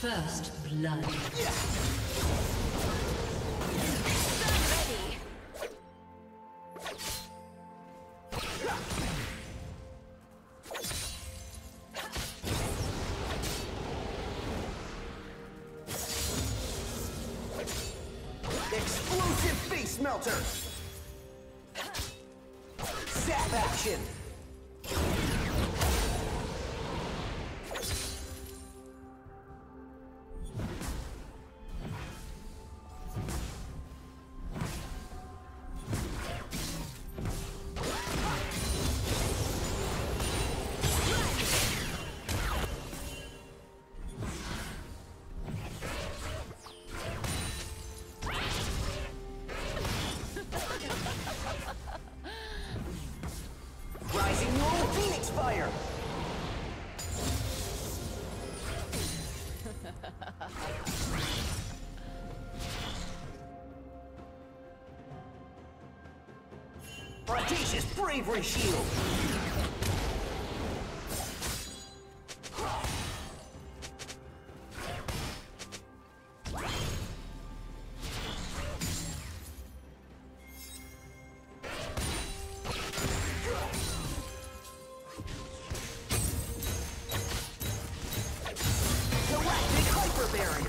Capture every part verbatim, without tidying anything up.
First blood. Yeah. Explosive face melter. Zap action. Audacious bravery shield. Galactic hyper barrier.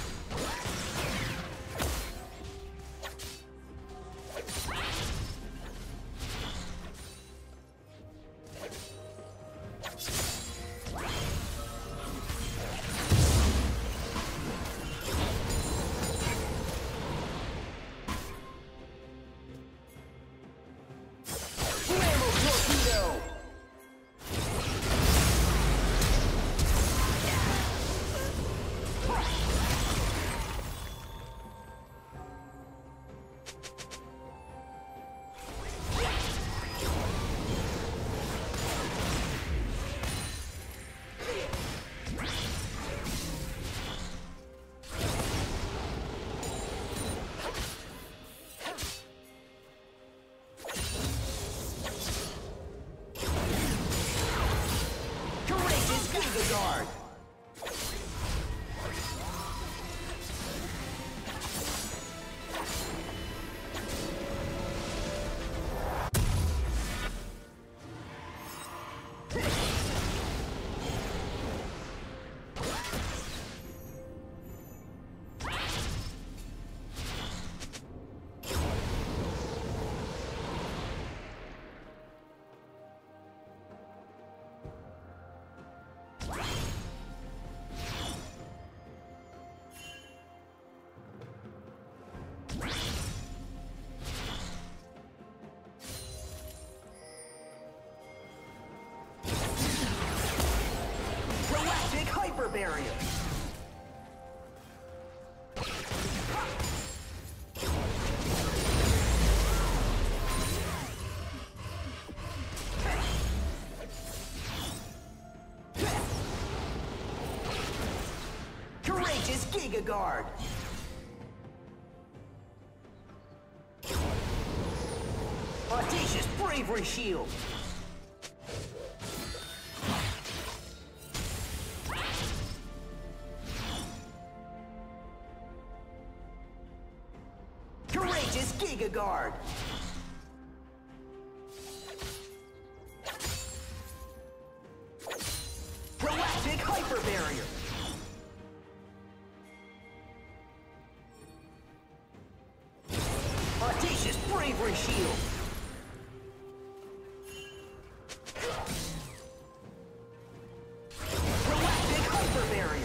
Guard. Hyper barrier. Courageous Giga Guard. Audacious bravery shield. Courageous Giga Guard. Galactic hyper barrier. Audacious bravery shield. Galactic hyper barrier.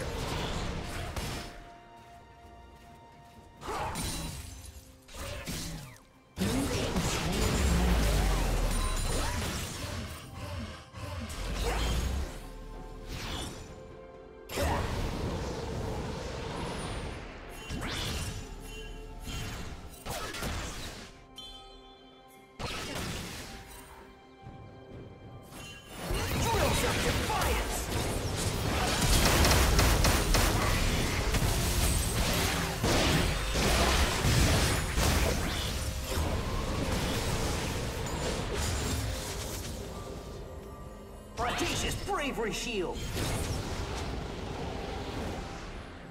Audacious bravery shield.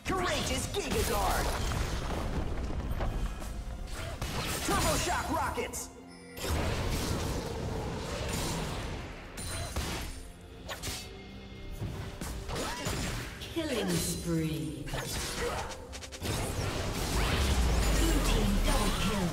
Courageous Giga Guard. Turbo Shock Rockets. Killing spree. Blue team double kill.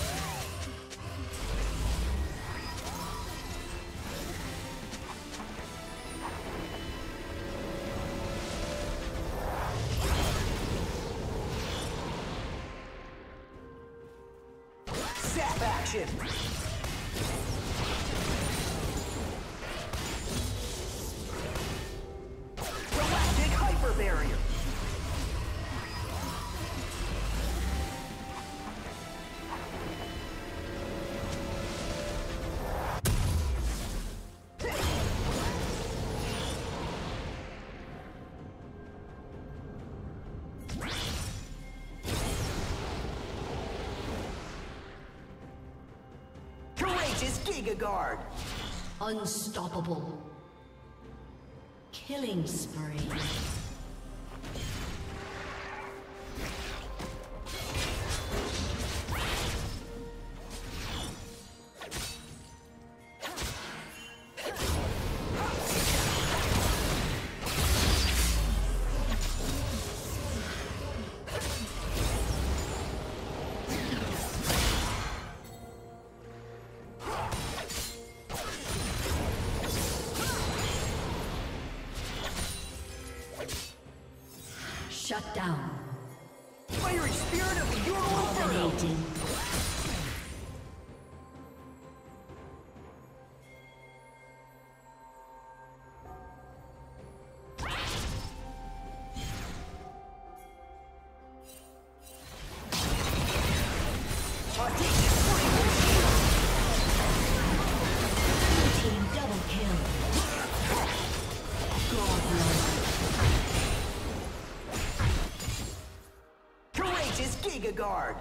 Zap action. Galactic Hyper Barrier. Courageous Giga Guard. Unstoppable. Killing spree. Shut down. Fiery Spirit of the Euro Inferno. Dominating. Audacious Bravery Shield. Blue team double kill. Godlike. Courageous Giga Guard.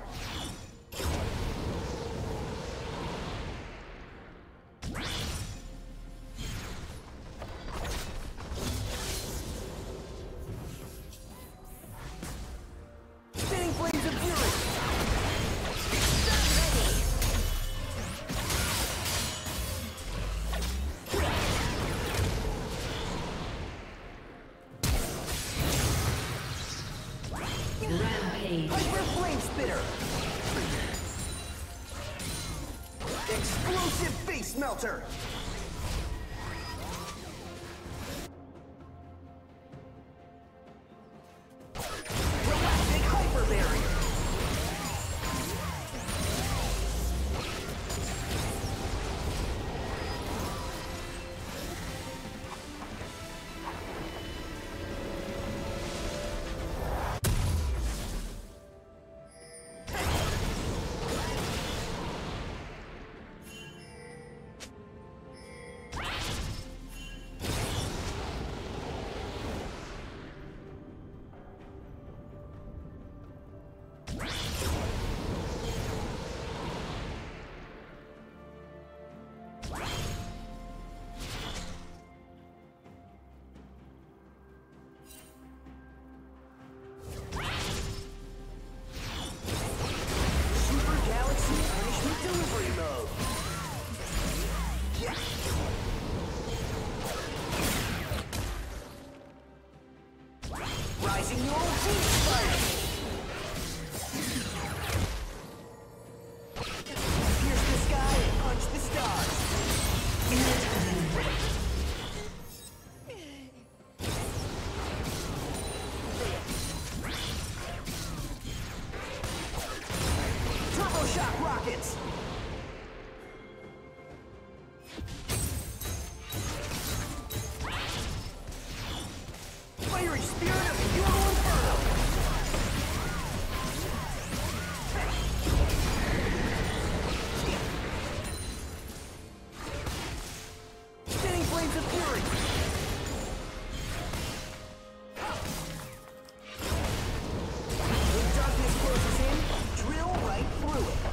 Spinning Flames of Fury. Rampage. Hyper Flame Spitter. Explosive Face Melter. Galactic Hyper Barrier. Super Galaxy Punishment Delivery Mode. Yeah. Rising Neural Phoenix Fire. Pierce the sky and punch the stars. Turbo Shock Rockets. Fiery Spirit of the Euro Inferno. Spinning Flames of Fury. When darkness closes in, drill right through it.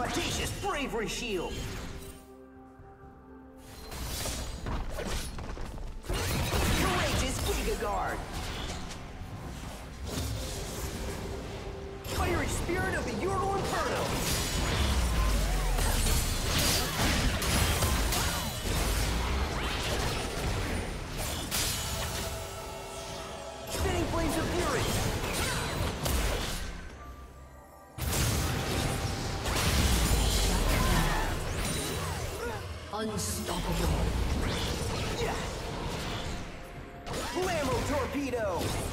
Audacious bravery shield. Courageous Giga Guard. Fiery spirit of the Ural Inferno. Spinning flames of fury. Unstoppable. Yeah. Blammo torpedo.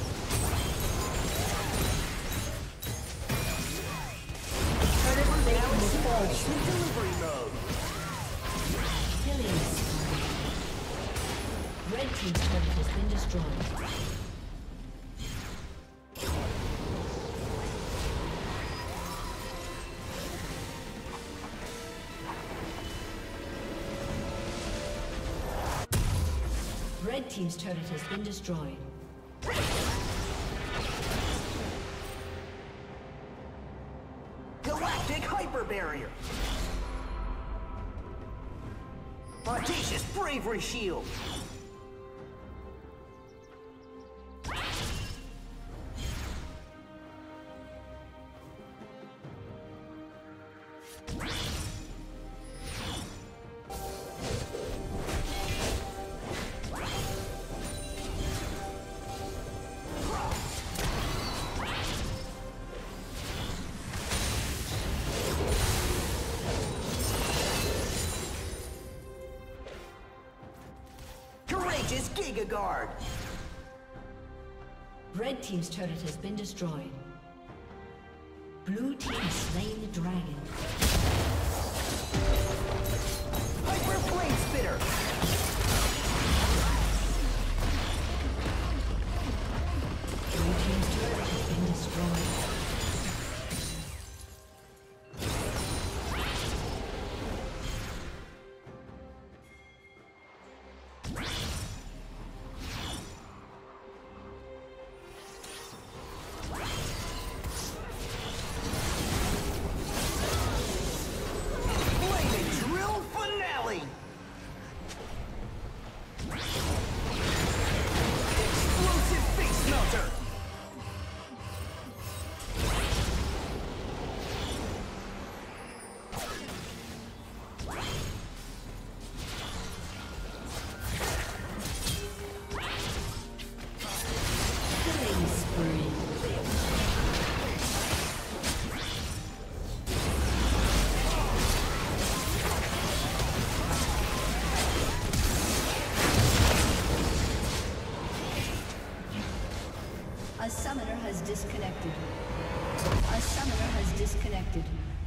Galaxy delivery mode. Killing spree. Red team's turret has been destroyed. Red team's turret has been destroyed. Galactic hyper barrier. Audacious bravery shield. Giga Guard. Red team's turret has been destroyed. Blue team slain the dragon. Hyper Flame Spitter. Blue team's turret has been destroyed. A summoner has disconnected. A summoner has disconnected.